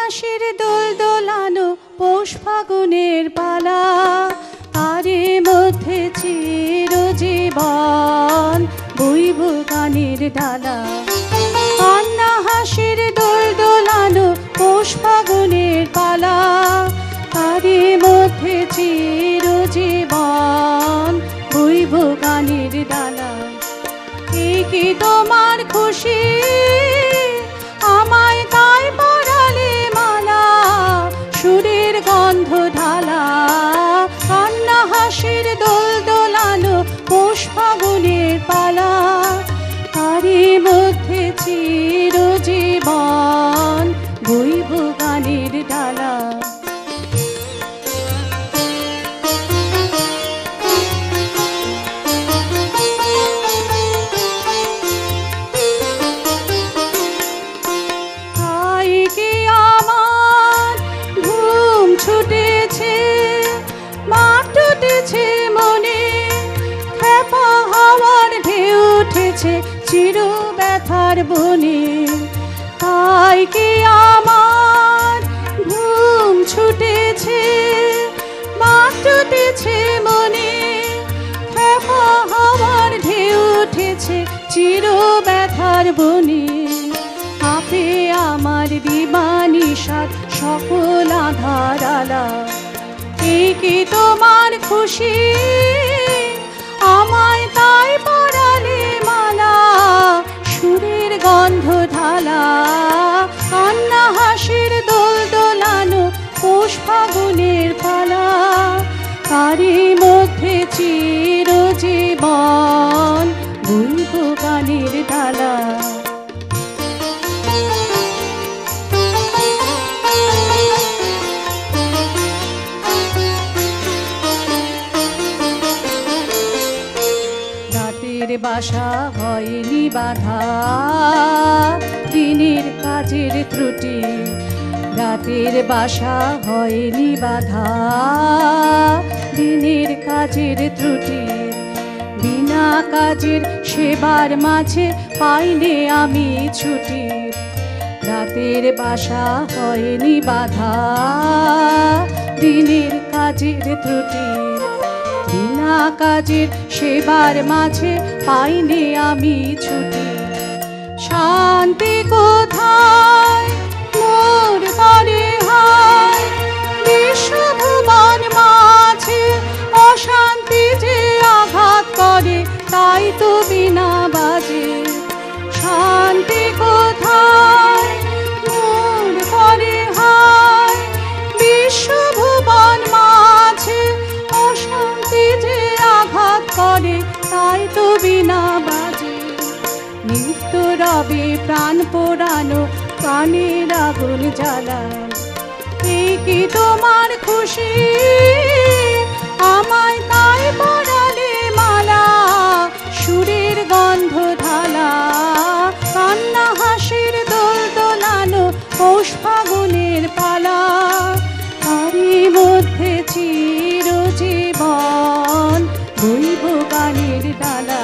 হাসির দোল দোলানো পৌষ ফাগুনের পালা, তারে মধ্যে চিরজীবন বইব গানের ডালা। কান্না হাসির দোল দোলানো পৌষ ফাগুনের পালা, তারে মধ্যে চিরজীবন বইব গানের ডালা। কি তোমার খুশি আমায় তাই পরালে মালা, সুরের গন্ধ ঢালা। কান্না হাসির দোল দোলানো পৌষ ফাগুনের পালা, তারই মধ্যে চিরজীবন বইব গানের ডালা। ছুটেছে মাঠ টুটেছে মনে, খেপা হাওয়ার ঢেউ উঠেছে চির ব্যথার বনে। তাই কি আমার ঘুম ছুটেছে মাঠ টুটেছে মনে, খেপা হাওয়ার ঢেউ উঠেছে চির ব্যথার বনে। আপে আমার দিবানিশার সকল আধার আলা, কি তোমার খুশি আমায় তাই পরালে মালা, সুরের গন্ধ ঢালা। কান্না হাসির দোল দোলানো পৌষ ফাগুনের পালা, তারই মধ্যে চিরজীবন বইব গানের ডালা। বাসা হয়নি বাধা দিনের কাজের ত্রুটি, রাতের বাসা হয়নি বাধা দিনের কাজের ত্রুটি। বিনা কাজের সেবার মাঝে পাইনে আমি ছুটি, রাতের বাসা হয়নি বাধা দিনের কাজের ত্রুটি। বিনা কাজের সেবার মাঝে পাইনি আমি ছুটি। শান্তি কোথায় মোর করে হায়, বিশ্বভুবন মাঝে অশান্তি যে আঘাত করে, তাই তো বিনা বাজে। শান্তি কোথায় মোর করে হায়, বিশ্বভুবন মাঝে অশান্তি যে আঘাত করে, তাই তো বিনা বাজে। নিত্য রবে প্রাণ পোড়ানো কানের আগুন জ্বালান, কি তোমার খুশি আমায় তাই পরালে মালা, সুরের গন্ধ ঢালা। কান্না হাসির দোল দোলানো পৌষ ফাগুনের পালা, তারই মধ্যে চিরজীবন বইব গানের ডালা।